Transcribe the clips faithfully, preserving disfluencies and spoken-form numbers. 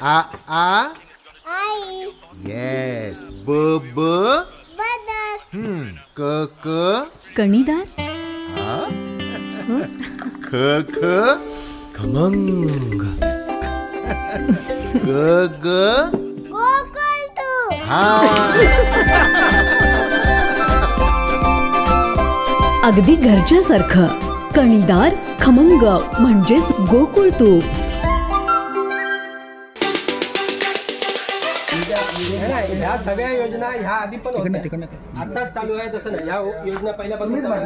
आ आ आई. Yes. ब ब बदक. हम्म. क क कणीदार. हा. ख ख खमंग. ग ग गोकुळ तू. हा. अगदी घरच्यासारखं. कणीदार खमंग म्हणजेच गोकुळ तूप. ह्या सगळ्या योजना ह्या आधी पण होत्या, आताच चालू आहे तसं नाही. ह्या योजना पहिल्यापासून नाही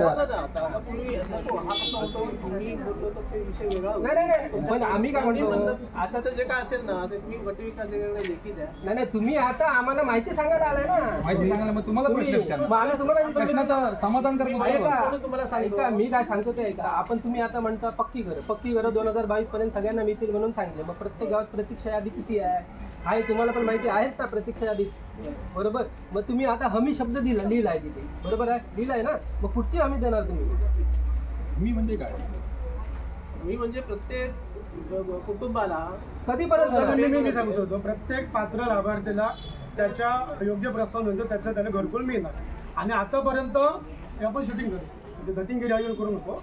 नाही, पण आम्ही काय म्हणतो आताच जे काय असेल ना ते तुम्ही गट विकास लेखी द्या. नाही नाही, तुम्ही आता आम्हाला माहिती सांगायला आलाय ना. माहिती सांगायला मग तुम्हाला प्रश्न विचारणार, तुम्हाला प्रश्नाचं समाधान करणं. तुम्हाला सांगतो मी काय सांगतो ते ऐका. आपण तुम्ही आता म्हणता पक्की घरं पक्की घरं दोन हजार बावीस पर्यंत सगळ्यांना मिळतील म्हणून सांगितले. मग प्रत्येक गावात प्रतीक्षा यादी किती आहे आहे तुम्हाला पण माहिती आहेत ना प्रतीक्षा यादी, बरोबर. मग तुम्ही आता हमी शब्द दिला लिहिला आहे तिथे, बरोबर आहे, लिहिलाय ना. मग कुठची हमी देणार तुम्ही? मी म्हणजे काय? मी म्हणजे प्रत्येक कुटुंबाला कधीपर्यंत मी सांगतो होतो प्रत्येक पात्र लाभार्थीला त्याच्या योग्य प्रस्ताव म्हणजे त्याचं त्याला घरकुल मिळणार. आणि आतापर्यंत आपण शूटिंग करू, दत्तिंगिरी आयोजन करू नको.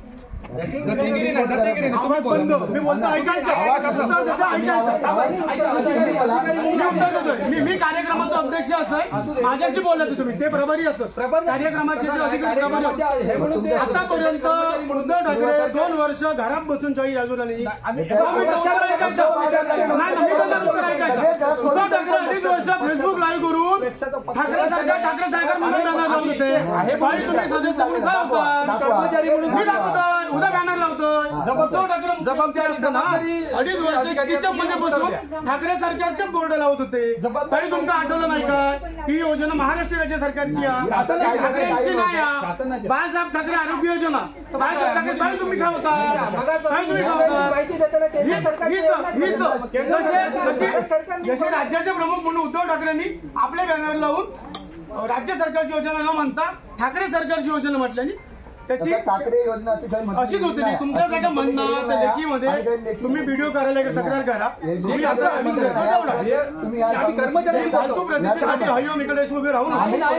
आवाज बंद. मी बोलतो ऐकायचं. मी मी कार्यक्रमाचा अध्यक्ष असं माझ्याशी बोलायचं तुम्ही, ते प्रभारी असत कार्यक्रमाचे अधिकारी प्रभारी. आतापर्यंत उद्धव ठाकरे दोन वर्ष घरात बसून जॉई अजून नाही. उद्धव ठाकरे अडीच वर्ष फेसबुक लाईव्ह करून ठाकरे सरकार ठाकरे सरकार म्हणून बॅनर लावून होते. आणि तुम्ही सदस्य म्हणून काय होता? मी दाखवतो उद्या बॅनर लावतोय. उद्धव ठाकरे जबाबदारी असताना अडीच वर्ष किचन मध्ये बसून ठाकरे सरकारचे बोर्ड लावत होते. तरी तुमचं आठवलं नाही काय ही योजना महाराष्ट्र राज्य सरकारची आहे, ठाकरेंची नाही आहे. बाळासाहेब ठाकरे आरोग्य योजना बाळासाहेब ठाकरे तरी तुम्ही काय होता? काय तुम्ही काय होता? जसे राज्याचे प्रमुख म्हणून उद्धव ठाकरेंनी आपल्या बॅनर लावून राज्य सरकारची योजना न म्हणता ठाकरे सरकारची योजना म्हटल्याने तशी ठाकरे योजना अशीच होती. तुमच्या जागा म्हणणं त्या लेखीमध्ये तुम्ही व्हिडिओ करायला तक्रार करा. तुम्ही आता फालतू प्रसिद्धीसाठी हरिओम इकडे उभे राहून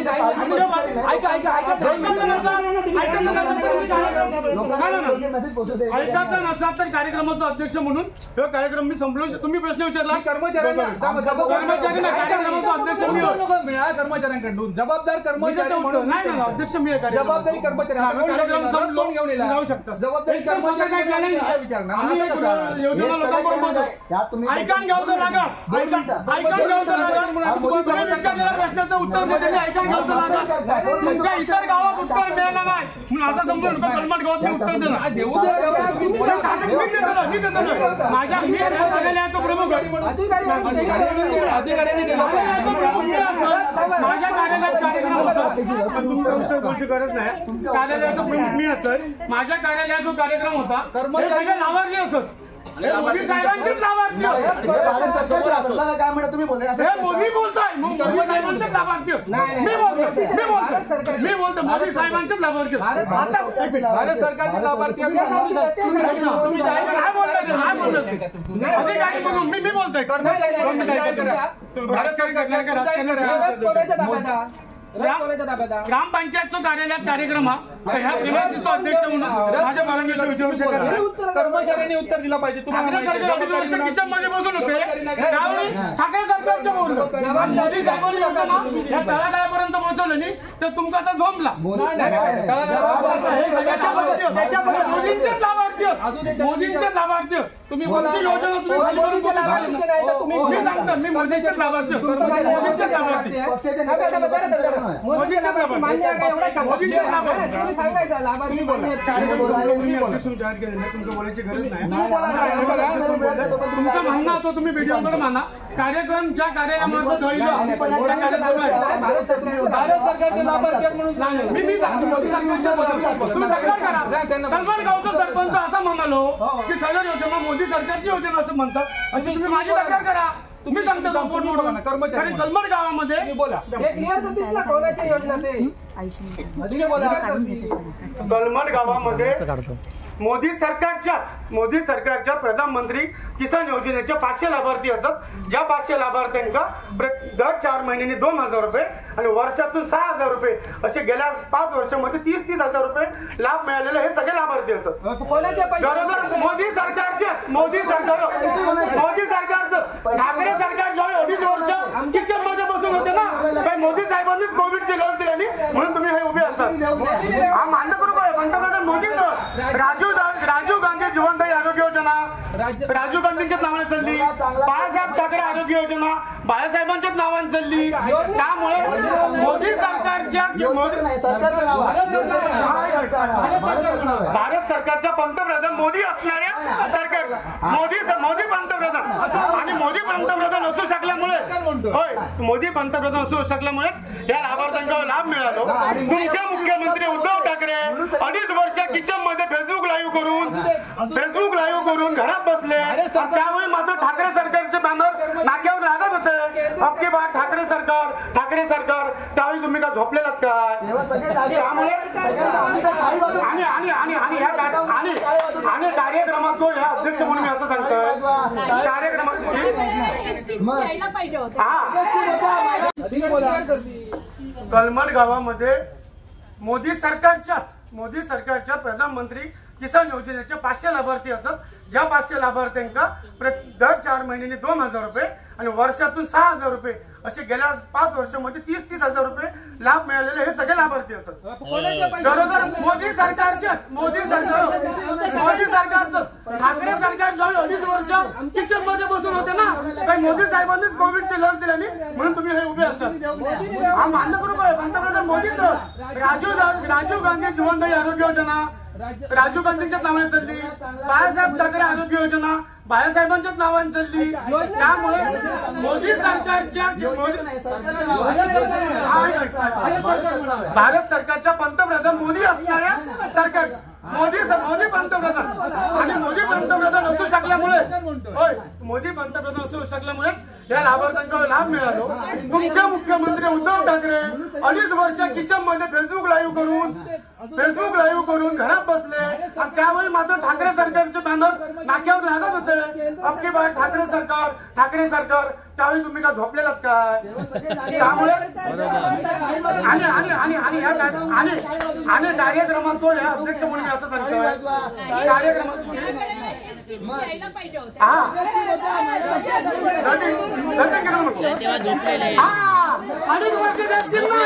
ऐकायचा नसा तर कार्यक्रमाचा अध्यक्ष म्हणून हा कार्यक्रम मी संपलो. तुम्ही प्रश्न विचारला कर्मचारी कार्यक्रमाचा अध्यक्ष मी कर्मचाऱ्यांकडून जबाबदार कर्मचारी नाही ना अध्यक्ष मी आहे. जबाबदारी कर्मचारी कार्यक्रम संपलो जाऊ शकता. जबाबदारी कर्मचारी योजना लोकांबरोबर ऐकान घ्यावं लागत. ऐकान घ्यावं लागत. विचारलेल्या प्रश्नाचं उत्तर देते मी ऐकान घ्यावं लागत. तुमच्या इतर गावात उत्तर मिळालं नाही म्हणून असं समजून कलमट गावात मी उत्तर देणार देऊ मी देतो ना. माझ्या मी कार्यालयाचा प्रमुख अधिकाऱ्यांनी माझ्या कार्यालयात कार्यक्रम होता. तुमचं बोलची गरज नाही. कार्यालयाचा प्रमुख मी असत. माझ्या कार्यालयात जो कार्यक्रम होता सगळे लाभार्थी असत. मोदी साहेबांचेच लाभार्थी काय म्हणा तुम्ही बोलताय. मोदी बोलताय मोदी साहेबांचेच लाभार्थी मी बोलतो मी बोलतो मी बोलतो मोदी साहेबांचेच लाभार्थी. भारत सरकारचे लाभार्थी अधिकारी म्हणून मी मी बोलतोय. ग्रामपंचायतचा कार्यालयात कार्यक्रम हा ह्या प्रेमाचा अध्यक्ष म्हणून माझ्या परमेश्वर विचारू शकत नाही. कर्मचाऱ्यांनी उत्तर दिलं पाहिजे. तुम्हाला किचन मध्ये बसून होते त्यावेळी ठाकरे सरकारचं बोललो. मोदी साहेबांनी योजना ह्या तळागाळापर्यंत पोहोचवलं नाही तर तुमचा आता झोंबला. मोदींचेच लाभार्थी मोदींचेच लाभार्थी तुम्ही कोणती योजना तुम्ही खाली करून कोणी सांगितलं मी सांगतो. मी मोदींचेच लाभार्थी मोदींचेच लाभार्थी मोदींचेच जाहीर केलेलं तुमचं बोलायची गरज नाही. तुमचं म्हणणं होतं तुम्ही व्हिडिओकडे म्हणा. कार्यक्रम ज्या कार्यालयामार्फत होईल भारत सरकारचे लाभार्थी म्हणून मी मी सांगतो मोदी सरकारच्या तुम्ही तक्रार करा. सलमान गावचा सरपंच असं म्हणालो की सगळ्या योजना मोदी सरकारची योजना असं म्हणतात अशी तुम्ही माझी तक्रार करा. तुम्ही सांगता कारण कलमट गावामध्ये कलमट गावामध्ये मोदी सरकारच्याच मोदी सरकारच्या प्रधानमंत्री किसान योजनेचे पाचशे लाभार्थी असतात. ज्या पाचशे लाभार्थ्यांका दर चार महिन्यांनी दोन हजार रुपये आणि वर्षातून सहा हजार रुपये असे गेल्या पाच वर्षामध्ये तीस तीस हजार रुपये लाभ मिळालेले हे सगळे लाभार्थी असतात. बरोबर. मोदी सरकारच्याच मोदी सरकार मोदी सरकारचं ठाकरे सरकार जेव्हा अडीच वर्ष किचन मध्ये बसून होते ना, काही मोदी साहेबांनीच कोविडची लस दिली म्हणून तुम्ही हे उभे असतात. हा मान्य करू काय पंतप्रधान मोदींचं राजीव राजीव गांधी जीवनदायी आरोग्य योजना राजीव गांधींच्याच नावाने चालली. बाळासाहेब ठाकरे आरोग्य योजना बाळासाहेबांच्याच नावाने चालली. त्यामुळे मोदी सरकारच्या भारत सरकारच्या पंतप्रधान मोदी असणाऱ्या सरकार मोदी मोदी पंतप्रधान आणि मोदी पंतप्रधान असू शकल्यामुळे होय मोदी पंतप्रधान असू शकल्यामुळे या लाभार्थ्यांचा लाभ मिळालो. तुमचे मुख्यमंत्री उद्धव ठाकरे अडीच वर्ष किचन मध्ये फेसबुक लाईव्ह करून फेसबुक लाईव्ह करून घरात बसले. त्यावेळी मात्र ठाकरे सरकारचे बॅनर नाक्यावर लागत होते. अबकी बार ठाकरे सरकार ठाकरे सरकार त्यावेळी तुम्ही का झोपलेलात काय? त्यामुळे आणि आणि आणि आणि ह्या आणि आणि कार्यक्रमात तो ह्या अध्यक्ष म्हणून मी असं सांगतोय कार्यक्रमात कलमड गावामध्ये मोदी सरकारच्याच मोदी सरकारच्या प्रधानमंत्री किसान योजनेचे पाचशे लाभार्थी असतात. ज्या पाचशे लाभार्थ्यांका दर चार महिन्यांनी दोन हजार रुपये आणि वर्षातून सहा हजार रुपये असे गेल्या पाच वर्षामध्ये तीस तीस हजार रुपये लाभ मिळालेले हे सगळे लाभार्थी असतात. बरोबर. मोदी सरकारच्याच मोदी सरकार मोदी सरकारचं ठाकरे सरकार जेव्हा अडीच वर्ष किचन मध्ये बसून होते ना, काही मोदी साहेबांनीच कोविडची लस दिली म्हणून तुम्ही हे उभे असतात. हा मान्य करू काय पंतप्रधान मोदींचं राजीव राजीव गांधी जीवनदायी आरोग्य योजना राजीव गांधींच्याच नावाने चालली. बाळासाहेब ठाकरे आरोग्य योजना बाळासाहेबांच्याच नावाने चालली. त्यामुळे मोदी सरकारच्या भारत सरकारच्या पंतप्रधान मोदी असणाऱ्या सरकार मोदी मोदी पंतप्रधान आणि मोदी पंतप्रधान असू शकल्यामुळे होय मोदी पंतप्रधान असू शकल्यामुळेच या लाभार्थ्यांचा लाभ मिळालो. तुमचे मुख्यमंत्री उद्धव ठाकरे अडीच वर्ष किचन मध्ये फेसबुक लाईव्ह करून फेसबुक लाईव्ह करून घरात बसले. आणि त्यावेळी मात्र ठाकरे सरकारचे बॅनर नाक्यावर लागत होते. अबकी बार ठाकरे सरकार ठाकरे सरकार त्यावेळी तुम्ही का झोपलेलात काय? त्यामुळे आणि आणि आणि आणि ह्या आणि आणि कार्यक्रमात तो ह्या अध्यक्ष म्हणून मी असं सांगतोय कार्यक्रमात हा अडीच वर्ष देतील ना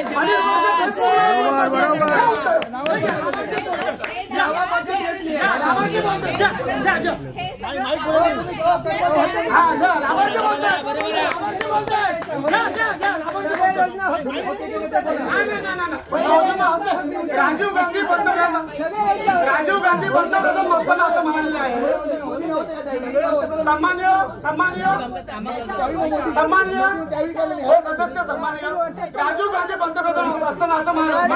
राजीव गांधी पंतप्रधान राजीव गांधी पंतप्रधान नसताना असं म्हणालेलं आहे. सन्मान्य सन्मान्य सन्मान्य सदस्य सन्मान्य राजीव गांधी पंतप्रधान असताना असं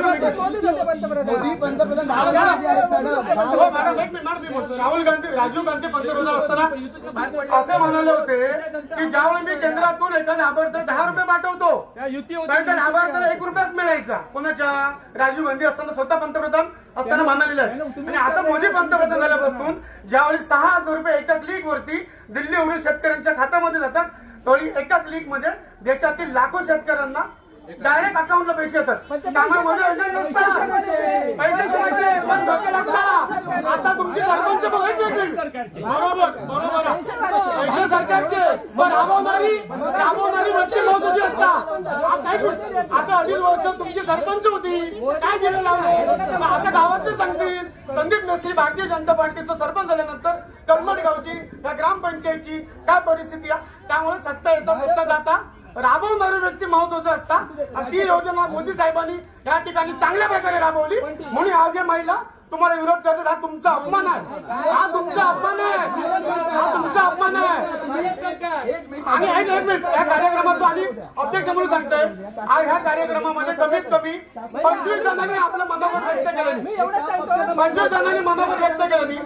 राहुल गांधी राजीव गांधी पंतप्रधान असताना असे म्हणाले होते की ज्यावेळी मी केंद्रातून एखाद्या लाभार्थी दहा रुपये पाठवतो त्या लाभार्थ्याला एक रुपयाच मिळायचा. कोणाच्या राजीव गांधी असताना स्वतः पंतप्रधान असताना म्हणालेलं आहे. आणि आता मोदी पंतप्रधान झाल्यापासून ज्यावेळी सहा हजार रुपये एका क्लिक वरती दिल्लीवरील शेतकऱ्यांच्या खात्यामध्ये जातात त्यावेळी एका क्लिक मध्ये देशातील लाखो शेतकऱ्यांना डायरेक्ट अकाउंटला पैसे येतात. कामामध्ये पैसे सोडायचे पण धोके लागतात. आता तुमची सरपंच बरोबर बरोबर पैसे सरकारचे पण राबवणारी राबवणारी व्यक्ती महत्वाची असतात. आता अडीच वर्ष तुमची सरपंच होती काय दिलं लावले आता गावातले सांगतील. संदीप मिस्त्री भारतीय जनता पार्टीचं सरपंच झाल्यानंतर कलमड गावची या ग्रामपंचायतची काय परिस्थिती आहे. त्यामुळे सत्ता येता सत्ता जाता राबवणारी व्यक्ती महत्वाचं असतात. आणि ती योजना मोदी साहेबांनी या ठिकाणी चांगल्या प्रकारे राबवली म्हणून आज हे महिला तुम्हाला विरोध करतात. हा तुमचा अपमान आहे. हा तुमचा अपमान आहे. हा तुमचा अपमान आहे. आणि एक मिनिट या कार्यक्रमात आणि अध्यक्ष म्हणून सांगतोय आज ह्या कार्यक्रमामध्ये कमीत कमी पंचवीस जणांनी आपलं मनोगत व्यक्त केलं. पंचवीस जणांनी मनोगत व्यक्त केलं.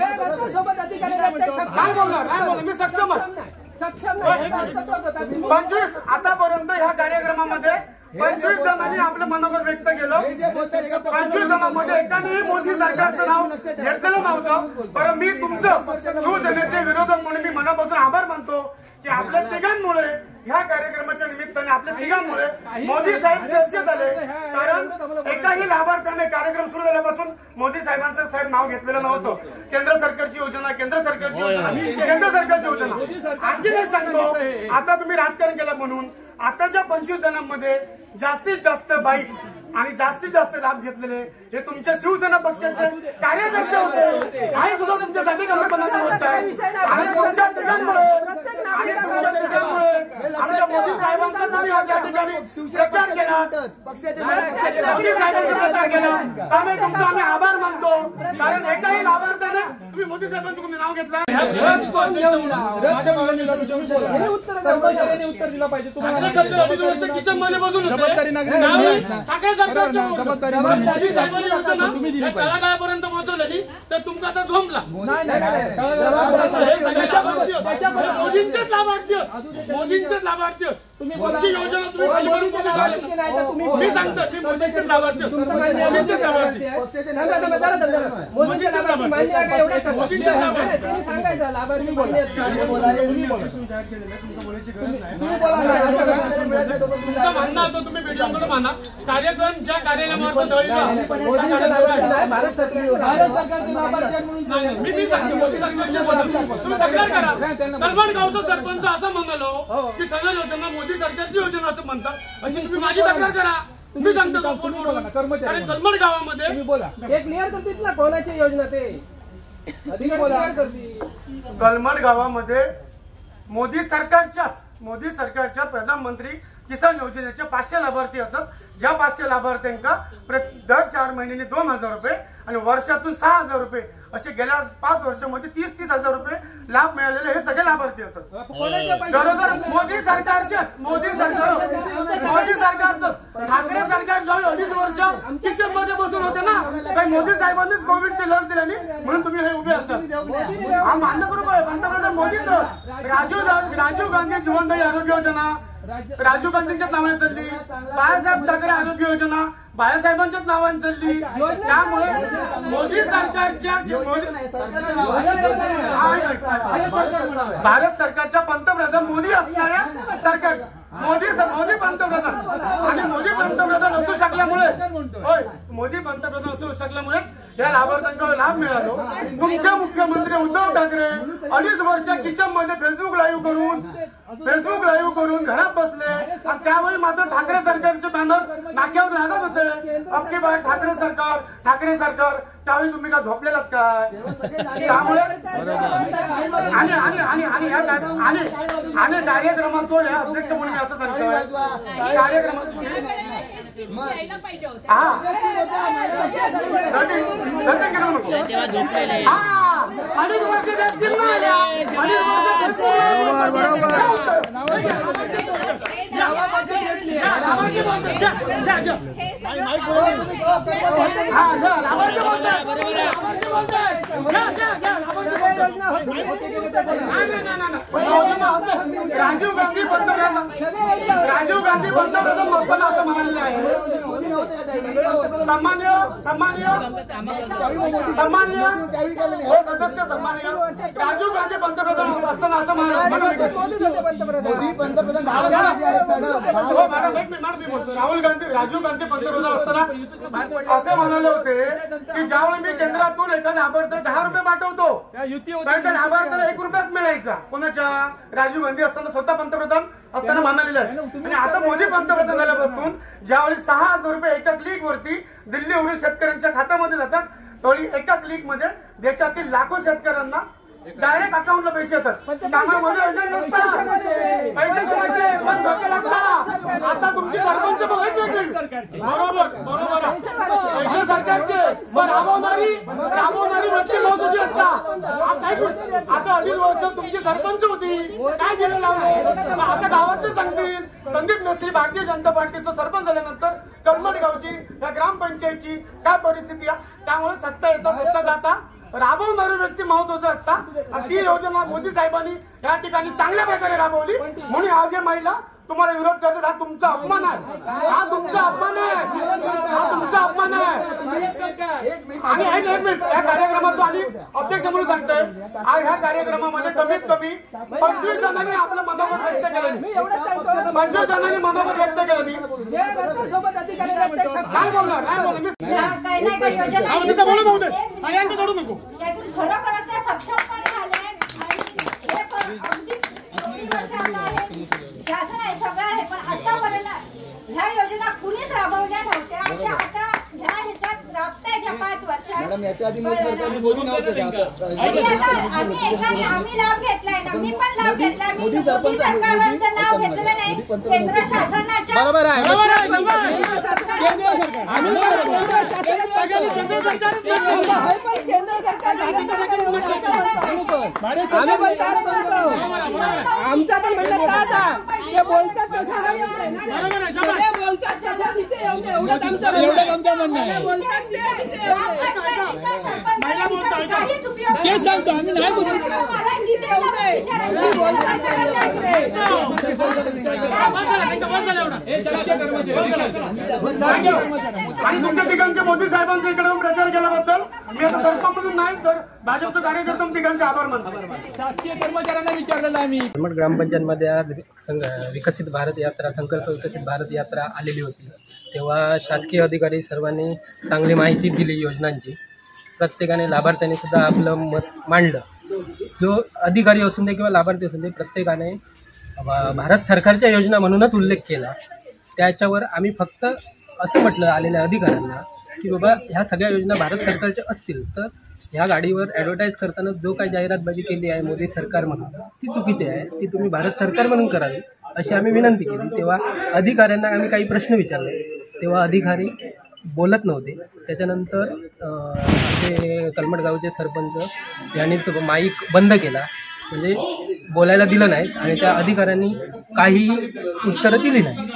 काय बोलणार काय बोलणार मी सक्षम आहे. पंचवीस आतापर्यंत ह्या कार्यक्रमामध्ये पंचवीस जणांनी आपलं मनोगत व्यक्त केलं. पंचवीस जणांमध्ये एकानेही मोदी सरकारचं नाव घेतलेलं नव्हतं. बरं, मी तुमचं शिवसेनेचे विरोधक म्हणून मी मनापासून आभार मानतो की आपल्या तिघांमुळे ह्या कार्यक्रमाच्या निमित्ताने आपल्या तिघांमुळे मोदी साहेब चर्चेत आले. कारण एकाही लाभार्थ्याने कार्यक्रम सुरू झाल्यापासून मोदी साहेबांचं साहेब नाव घेतलेलं नव्हतं. केंद्र सरकारची योजना, केंद्र सरकारची योजना, केंद्र सरकारची योजना. आणखी एक सांगतो, आता तुम्ही राजकारण केलं म्हणून आताच्या पंचवीस जणांमध्ये जास्तीत जास्त बाईक आणि जास्तीत जास्त लाभ घेतलेले हे तुमच्या शिवसेना पक्षाचे कार्यकर्ते होते. हे सुद्धा तुमच्यासाठी गंभीरपणाची गोष्ट आहे. आणि तुमच्या तिघांमुळे आणि तुमच्या तिघांमुळे आमच्या मोदी साहेबांचा तुम्ही आज या ठिकाणी प्रचार केला, मोदी साहेबांचा प्रचार केला. त्यामुळे तुमचा आम्ही आभार मानतो. कारण एकाही लाभार्थ्याने तुम्ही मोदी साहेबांचं तुम्ही नाव घेतलं. कर्मचाऱ्यांनी उत्तर दिलं पाहिजे. ठाकरे सरकार अडीच वर्ष किचन मध्ये बसून होते. ठाकरे सरकारच्या मोदी साहेबांनी योजना हे तळागाळापर्यंत पोहोचवलेली तर तुमचा आता झोंबला. मोदींचेच लाभार्थी, मोदींचेच लाभार्थी. तुमची योजना तुम्ही खालीवरून बघू शकता. मी सांगतो, मी मोदींचेच लाभार्थी, मोदींचेच लाभार्थी, मोदींचेच लाभार्थी, मोदींचेच लाभार्थी. तुमचं म्हणणं होतं, तुम्ही व्हिडिओकडे म्हणा. कार्यक्रम ज्या कार्यालयामार्फत मी मी सांगतो मोदी सरकारच्या तुम्ही तक्रार करा. कलमडगावचा सरपंच असं म्हणालो की सदर योजना मोदी सरकारची योजना असं म्हणतात, अशी तुम्ही माझी तक्रार करा. मी सांगतो कारण कलमड गावामध्ये बोला एक क्लिअर करतील ना कोणाची योजना ते कलमड गावामध्ये मोदी सरकारच्याच मोदी सरकारच्या प्रधानमंत्री किसान योजनेचे पाचशे लाभार्थी असत. ज्या पाचशे लाभार्थ्यांका दर चार महिन्यांनी दोन हजार रुपये आणि वर्षातून सहा हजार रुपये असे गेल्या पाच वर्षामध्ये तीस तीस हजार रुपये लाभ मिळालेले हे सगळे लाभार्थी असत. बरोबर, मोदी सरकारच्याच मोदी सरकार मोदी सरकारचं ठाकरे सरकार जेव्हा अडीच वर्ष किचन मध्ये बसून होते ना, काही मोदी साहेबांनीच कोविडची लस दिली म्हणून तुम्ही हे उभे असतात. हा मान्य करू काय पंतप्रधान मोदींचं राजीव राजीव गांधी जीवनदायी आरोग्य योजना राजीव गांधींच्याच नावाने चालली. बाळासाहेब ठाकरे आरोग्य योजना बाळासाहेबांच्याच नावाने चालली. त्यामुळे मोदी सरकारच्या भारत सरकारच्या पंतप्रधान मोदी असणाऱ्या सरकार मोदी मोदी पंतप्रधान आणि मोदी पंतप्रधान असू शकल्यामुळे होय मोदी पंतप्रधान असू शकल्यामुळेच या लाभार्थ्यांना लाभ मिळालो. तुमच्या मुख्यमंत्री उद्धव ठाकरे अडीच वर्ष किचन मध्ये फेसबुक लाईव्ह करून फेसबुक लाईव्ह करून घरात बसले आणि त्यावेळी मात्र ठाकरे सरकारचे बॅनर नाक्यावर लागत होते. अबकी बार ठाकरे सरकार ठाकरे सरकार त्यावेळी तुम्ही का झोपलेलात काय? त्यामुळे आणि आणि आणि आणि ह्या आणि आणि कार्यक्रमाचो या अध्यक्ष म्हणून मी असं सांगतोय कार्यक्रमात हा अडीच वर्ष देशकील ना आल्या अडीच राजीव गांधी पंतप्रधान राजीव गांधी पंतप्रधान असताना असं म्हणालेलं आहे. सन्मान्य सन्मान्य सन्मान्य सदस्य सन्मान्य राजीव गांधी पंतप्रधान असताना असं म्हणाले मोदी पंतप्रधान राहुल गांधी राजीव गांधी पंतप्रधान असताना असे म्हणाले होते की ज्यावेळी मी केंद्रातून एखाद्या लाभार्थ्याला दहा रुपये पाठवतो त्या लाभार्थ्याला एक रुपयाच मिळायचा. कोणाच्या राजीव गांधी असताना स्वतः पंतप्रधान असताना म्हणालेलं आहे. आणि आता मोदी पंतप्रधान झाल्यापासून ज्यावेळी सहा हजार रुपये एका क्लिक वरती दिल्लीवरील शेतकऱ्यांच्या खात्यामध्ये जातात त्यावेळी एका क्लिक मध्ये देशातील लाखो शेतकऱ्यांना डायरेक्ट अकाउंटला पैसे येतात. कामामध्ये पैसे कोणाचे पण धोके लागतात. आता तुमची सरपंच बरोबर बरोबर पैसे सरकारचे पण राबवणारी राबवणारी व्यक्ती मोदीची असतात. आता अडीच वर्ष तुमची सरपंच होती काय दिलं लावलं आता गावातले सांगतील. संदीप मिस्त्री भारतीय जनता पार्टीचा सरपंच झाल्यानंतर कलमड गावची या ग्रामपंचायतची काय परिस्थिती आहे. त्यामुळे सत्ता येता सत्ता जाता राबवणारे व्यक्ती महत्वाचं असतात आणि ती योजना मोदी साहेबांनी या ठिकाणी चांगल्या प्रकारे राबवली म्हणून आज हे महिला तुम्हाला विरोध करतात. हा तुमचा अपमान आहे, हा तुमचा अपमान आहे, हा तुमचा अपमान आहे. आणि एक एक मिनिट या कार्यक्रमात आणि अध्यक्ष म्हणून सांगतोय आज ह्या कार्यक्रमामध्ये कमीत कमी पंचवीस जणांनी आपलं मनोगत व्यक्त केलं नाही. पंचवीस जणांनी मनोगत व्यक्त केलं नाही. काय बोलणार नाही बोलणार मी तिथं बोलत होते सगळ्यांचं जोडू नको. यातून खरोखरच त्या सक्षम पण झाले आणि हे पण अगदी एवढी वर्ष आता आहे शासन आहे सगळं आहे पण आतापर्यंत ह्या योजना कुणीच राबवल्या नव्हत्या अशा आता ह्या ह्याच्यात राबतायत या पाच वर्षात. आणि आता आम्ही एकाने आम्ही लाभ घेतलाय ना मी पण लाभ घेतलाय. मी मोदी सरकारचं नाव घेतलेलं नाही केंद्र शासनाच्या बरोबर आहे आमचा पण म्हणणं ताज आहे ते बोलतात तसं बोलतात एवढं आमचं म्हणणं आहे बोलतात ते सांगतो आम्ही नाही बोलतो आणि तुमच्या ठिकाणच्या मोदी साहेबांचा इकडे प्रचार केल्याबद्दल मी आता सरपंच नाही तर भाजपचा कार्यकर्ता ठिकाणचे आभार मानतो. शासकीय कर्मचाऱ्यांना विचारलेलं आम्ही कलमठ ग्रामपंचायतमध्ये आज विकसित भारत यात्रा संकल्प विकसित भारत यात्रा आलेली होती तेव्हा शासकीय अधिकारी सर्वांनी चांगली माहिती दिली योजनांची. प्रत्येकाने लाभार्थ्यांनी सुद्धा आपलं मत मांडलं. जो अधिकारी असून दे किंवा लाभार्थी असून दे प्रत्येकाने भारत सरकारच्या योजना म्हणूनच उल्लेख केला. त्याच्यावर आम्ही फक्त असं म्हटलं आलेल्या अधिकाऱ्यांना की बाबा ह्या सगळ्या योजना भारत सरकारच्या असतील तर ह्या गाडीवर ॲडव्हर्टाईज करताना जो काही जाहिरातबाजी केली आहे मोदी सरकार म्हणून ती चुकीची आहे. ती तुम्ही भारत सरकार म्हणून करावी अशी आम्ही विनंती केली. तेव्हा अधिकाऱ्यांना आम्ही काही प्रश्न विचारले तेव्हा अधिकारी बोलत नव्हते. त्याच्यानंतर ते कलमठ गावचे सरपंच यांनी तो माईक बंद केला म्हणजे बोलायला दिलं नाही आणि त्या अधिकाऱ्यांनी काही उत्तरं दिली नाही.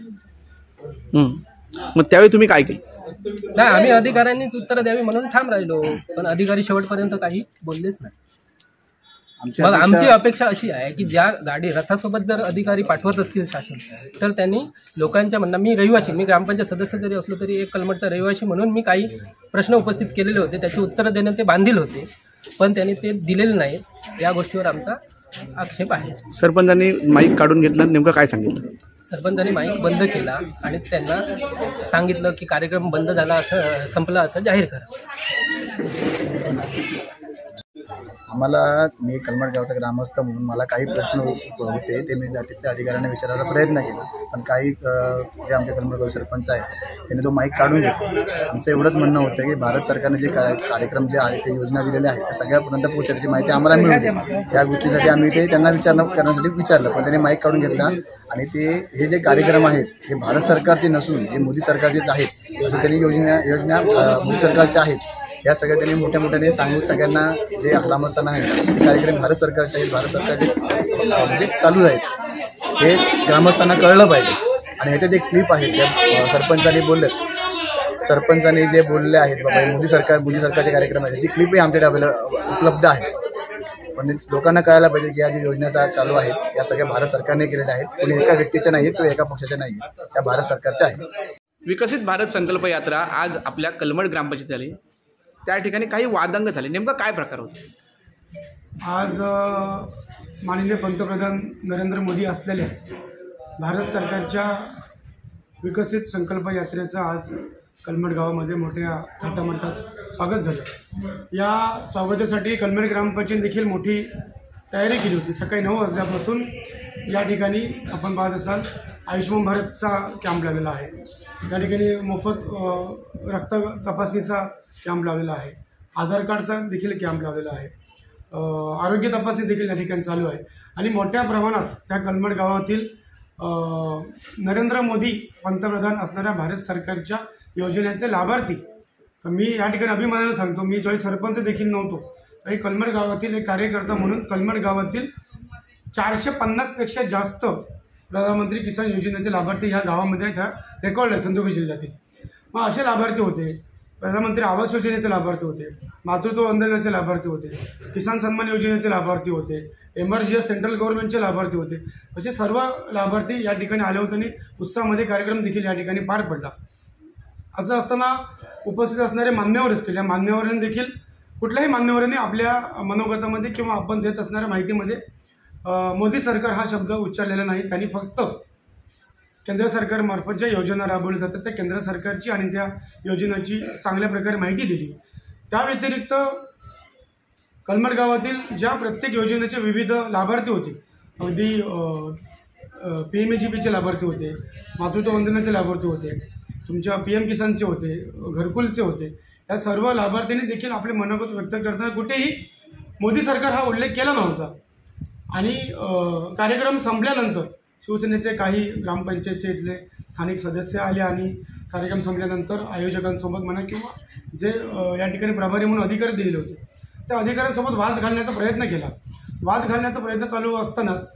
मग त्यावेळी तुम्ही काय केलं? नाही आम्ही अधिकाऱ्यांनीच उत्तरं द्यावी म्हणून ठाम राहिलो पण अधिकारी शेवटपर्यंत काही बोललेच नाही. मग आमची अपेक्षा अशी आहे की ज्या गाडी रथासोबत जर अधिकारी पाठवत असतील शासन तर त्यांनी लोकांच्या म्हणणं मी रहिवासी मी ग्रामपंचायत सदस्य जरी असलो तरी एक कलमठचा रहिवासी म्हणून मी काही प्रश्न उपस्थित केलेले होते त्याची उत्तरं देण्यात ते बांधील होते पण त्यांनी ते दिलेले नाहीत. या गोष्टीवर आमचा आक्षेप आहे. सरपंचांनी माईक काढून घेतलं नेमकं काय सांगितलं? सरपंचांनी माईक बंद केला आणि त्यांना सांगितलं की कार्यक्रम बंद झाला असं संपला असं जाहीर करा. आम्हाला मी कलमठ गावचा ग्रामस्थ म्हणून मला काही प्रश्न होते ते मी तिथल्या अधिकाऱ्यांना विचारायचा प्रयत्न केला पण काही जे आमचे कलमठ गाव सरपंच आहेत त्यांनी तो माईक काढून घेतला. आमचं एवढंच म्हणणं होतं की भारत सरकारने जे कार्यक्रम जे आहे ते योजना दिलेल्या आहेत त्या सगळ्यापर्यंत पोहोचण्याची माहिती आम्हाला मिळते. त्या गोष्टीसाठी आम्ही ते त्यांना विचारणं करण्यासाठी विचारलं पण त्यांनी माईक काढून घेतला आणि ते हे जे कार्यक्रम आहेत हे भारत सरकारचे नसून जे मोदी सरकारचेच आहेत जसं त्यांनी योजना योजना मोदी सरकारच्या आहेत या सगळ्या त्यांनी मोठ्या मोठ्याने सांगून सगळ्यांना जे ग्रामस्थांना आहेत ते कार्यक्रम भारत सरकारचे आहेत भारत सरकारचे म्हणजे चालू आहेत हे ग्रामस्थांना कळलं पाहिजे. आणि ह्याच्या जे क्लिप आहेत त्या सरपंचांनी बोलले सरपंचांनी जे बोलले आहेत बाबा मोदी सरकार मोदी सरकारचे कार्यक्रम आहेत त्याची क्लिपही आमच्याकडे उपलब्ध आहे. पण लोकांना कळायला पाहिजे की या ज्या योजना चालू आहेत या सगळ्या भारत सरकारने केलेल्या आहेत कोणी एका व्यक्तीच्या नाही किंवा एका पक्षाच्या नाही त्या भारत सरकारच्या आहेत. विकसित भारत संकल्प यात्रा आज आपल्या कलमठ ग्रामपंचायत झाली त्या ठिकाणी काही वादंग झाले नेमकं काय प्रकार होते? आज माननीय पंतप्रधान नरेंद्र मोदी असलेल्या भारत सरकारच्या विकसित संकल्प यात्रेचं आज कलमठ गावामध्ये मोठ्या थाटामाटात स्वागत झालं. या स्वागतासाठी कलमठ ग्रामपंचायत देखील मोठी तयारी केली होती. सकाळी नऊ वाजल्यापासून या ठिकाणी आपण पाहत असाल आयुष्यमान भारतचा कॅम्प लावलेला आहे. या ठिकाणी मोफत रक्त तपासणीचा कॅम्प लावलेला आहे. आधार कार्डचा देखील कॅम्प लावलेला आहे. आरोग्य तपासणी देखील या ठिकाणी चालू आहे आणि मोठ्या प्रमाणात त्या कलमठ गावातील नरेंद्र मोदी पंतप्रधान असणाऱ्या भारत सरकारच्या योजनेचे लाभार्थी तर मी या ठिकाणी अभिमानाने सांगतो मी ज्यावेळी सरपंच देखील नव्हतो तरी कलमठ गावातील एक कार्यकर्ता म्हणून कलमठ गावातील चारशे पन्नासपेक्षा जास्त प्रधानमंत्री किसान योजनेचे लाभार्थी ह्या गावामध्ये त्या रेकॉर्ड आहेत सिंधुदुर्ग जिल्ह्यातील. मग असे लाभार्थी होते प्रधानमंत्री आवास योजनेचे लाभार्थी होते, मातृत्व वंदनेचे लाभार्थी होते, किसान सन्मान योजनेचे लाभार्थी होते, M R G S central गव्हर्नमेंटचे लाभार्थी होते. असे सर्व लाभार्थी या ठिकाणी आले होते आणि उत्साहामध्ये कार्यक्रम देखील या ठिकाणी पार पडला. असं असताना उपस्थित असणारे मान्यवर असतील, या मान्यवरांनी देखील कुठल्याही मान्यवरांनी आपल्या मनोगतामध्ये किंवा आपण देत असणाऱ्या माहितीमध्ये मोदी सरकार हा शब्द उच्चारलेला नाही. त्यांनी फक्त केंद्र सरकारमार्फत ज्या योजना राबवल्या जातात त्या केंद्र सरकारची आणि त्या योजनेची चांगल्या प्रकारे माहिती दिली. त्या व्यतिरिक्त कलमड गावातील ज्या प्रत्येक योजनेचे विविध लाभार्थी होते, अगदी पी एम ए जी पीचे लाभार्थी होते, मातृत्व वंदनेचे लाभार्थी होते, तुमच्या पी एम किसानचे होते, घरकुलचे होते, या सर्व लाभार्थ्यांनी देखील आपले मनोगत व्यक्त करताना कुठेही मोदी सरकार हा उल्लेख केला नव्हता. आणि कार्यक्रम संपल्यानंतर शिवसेनेचे काही ग्रामपंचायतचे इथले स्थानिक सदस्य आले आणि कार्यक्रम संपल्यानंतर आयोजकांसोबत म्हणा किंवा जे या ठिकाणी प्रभारी म्हणून अधिकारी दिलेले होते त्या अधिकाऱ्यांसोबत वाद घालण्याचा प्रयत्न केला. वाद घालण्याचा प्रयत्न चालू असतानाच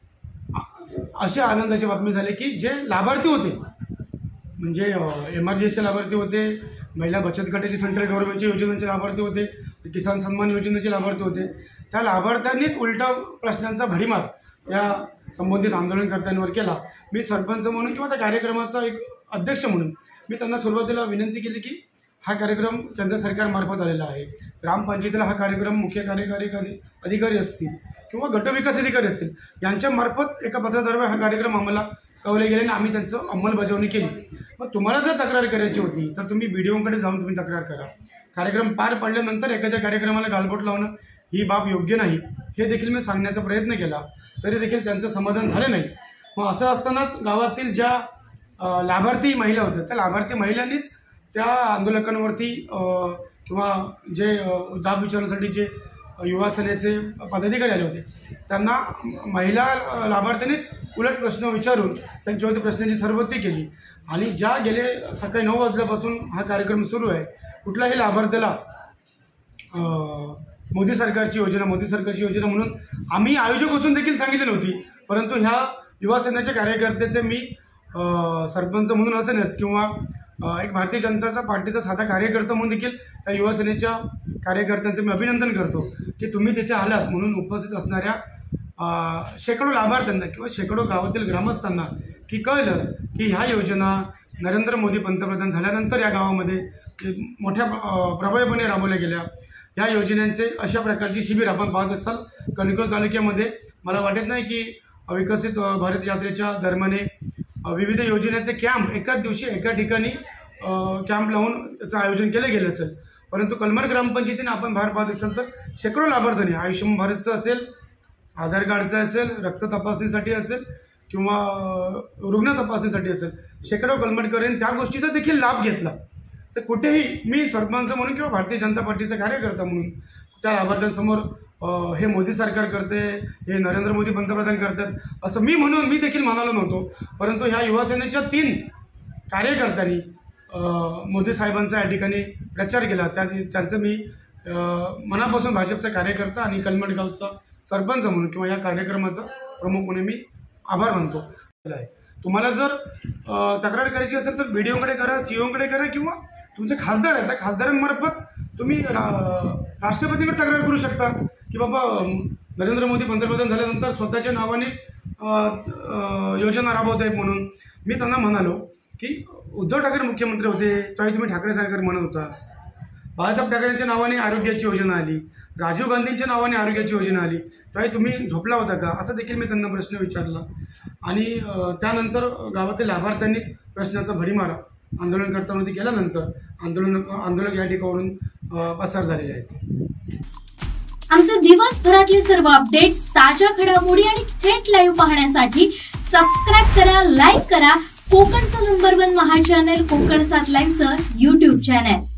अशी आनंदाची बातमी झाली की जे लाभार्थी होते, म्हणजे एम आर जी एसचे लाभार्थी होते, महिला बचत गटाचे सेंट्रल गव्हर्नमेंटच्या योजनांचे लाभार्थी होते, किसान सन्मान योजनेचे लाभार्थी होते, त्या लाभार्थ्यांनीच उलटा प्रश्नांचा भडीमार त्या संबंधित आंदोलनकर्त्यांवर केला. मी सरपंच म्हणून किंवा त्या कार्यक्रमाचा एक अध्यक्ष म्हणून मी त्यांना सुरुवातीला विनंती केली की हा कार्यक्रम केंद्र सरकारमार्फत आलेला आहे, ग्रामपंचायतीला हा कार्यक्रम मुख्य कार्यकारी अधिकारी असतील किंवा गटविकास अधिकारी असतील यांच्यामार्फत एका पत्राद्वारे हा कार्यक्रम आम्हाला कळवले गेले आणि आम्ही त्यांचं अंमलबजावणी केली. मग तुम्हाला जर तक्रार करायची होती तर तुम्ही बी डी ओकडे जाऊन तुम्ही तक्रार करा. कार्यक्रम पार पडल्यानंतर एखाद्या कार्यक्रमाला गालबोट लावणं ही बाब योग्य नाही हे देखील मी सांगण्याचा प्रयत्न केला, तरी देखील त्यांचं समाधान झाले नाही. मग असं असतानाच गावातील ज्या लाभार्थी महिला होत्या त्या लाभार्थी महिलांनीच त्या आंदोलकांवरती किंवा जे जाब विचारण्यासाठी जे युवा सेनेचे पदाधिकारी आले होते त्यांना महिला लाभार्थ्यांनीच उलट प्रश्न विचारून त्यांच्यावरती प्रश्नांची सरबत्ती केली. आणि ज्या गेले सकाळी नऊ वाजल्यापासून हा कार्यक्रम सुरू आहे, कुठल्याही लाभार्थ्याला मोदी सरकारची योजना मोदी सरकारची योजना म्हणून आम्ही आयोजक असून देखील सांगितली नव्हती, परंतु ह्या युवा सेनेच्या कार्यकर्त्याचे मी सरपंच म्हणून असेनच किंवा एक भारतीय जनता पार्टीचा साधा कार्यकर्ता म्हणून देखील त्या युवा सेनेच्या कार्यकर्त्यांचं मी अभिनंदन करतो की तुम्ही तिथे आलात. म्हणून उपस्थित असणाऱ्या शेकडो लाभार्थ्यांना किंवा शेकडो गावातील ग्रामस्थांना की कळलं की ह्या योजना नरेंद्र मोदी पंतप्रधान झाल्यानंतर या गावामध्ये मोठ्या प्रभावीपणे राबवल्या गेल्या. या योजनांचे अशा प्रकारची शिबिर आपण पाहत असाल कणकवली तालुक्यामध्ये. मला वाटत नाही की विकसित भारत यात्रेच्या दरम्यान विविध योजनेचे कॅम्प एकाच दिवशी एका ठिकाणी कॅम्प लावून त्याचं आयोजन केलं गेलं असेल, परंतु कलमड ग्रामपंचायतीने आपण बाहेर पाहत असाल तर शेकडो लाभार्थ्यांनी आयुष्यमान भारतचं असेल, आधार कार्डचं असेल, रक्त तपासणीसाठी असेल किंवा रुग्ण तपासणीसाठी असेल, शेकडो कलमडकरांनी त्या गोष्टीचा देखील लाभ घेतला. तर कुठेही मी सरपंच म्हणून किंवा भारतीय जनता पार्टीचा कार्यकर्ता म्हणून त्या लाभार्थ्यांसमोर हे मोदी सरकार करते, हे नरेंद्र मोदी पंतप्रधान करतात असं मी म्हणून मी देखील म्हणालो नव्हतो, परंतु ह्या युवा सेनेच्या तीन कार्यकर्त्यांनी मोदी साहेबांचा या ठिकाणी प्रचार केला. त्या त्यांचं मी मनापासून भाजपचा कार्यकर्ता आणि कलमड गावचा सरपंच म्हणून किंवा या कार्यक्रमाचा प्रमुख म्हणून मी आभार मानतो. तुम्हाला जर तक्रार करायची असेल तर बी डी ओकडे करा, सी ओकडे करा किंवा तुमचे खासदार आहेत त्या खासदारांमार्फत तुम्ही रा राष्ट्रपतीकडे तक्रार करू शकता की बाबा नरेंद्र मोदी पंतप्रधान झाल्यानंतर स्वतःच्या नावाने योजना राबवत आहेत म्हणून. मी त्यांना म्हणालो की उद्धव ठाकरे मुख्यमंत्री होते त्यावेळी तुम्ही ठाकरे सरकार म्हणत होता, बाळासाहेब ठाकरेंच्या नावाने आरोग्याची योजना आली, राजीव गांधींच्या नावाने आरोग्याची योजना आली, त्यावेळी तुम्ही झोपला होता का असं देखील मी त्यांना प्रश्न विचारला. आणि त्यानंतर गावातील लाभार्थ्यांनीच प्रश्नाचा भडीमार आंदोलनकर्त्यांवरती केल्यानंतर आंदोलन आंदोलक या ठिकाणावरून पसार झालेले आहेत. आमचे दिवसभरातले सर्व अपडेट्स, ताज्या घडामोडी आणि थेट लाईव्ह पाहण्यासाठी सबस्क्राईब करा, लाईक करा कोकणचं नंबर वन महा चॅनल कोकण सात लाईनचं यूट्यूब चॅनल.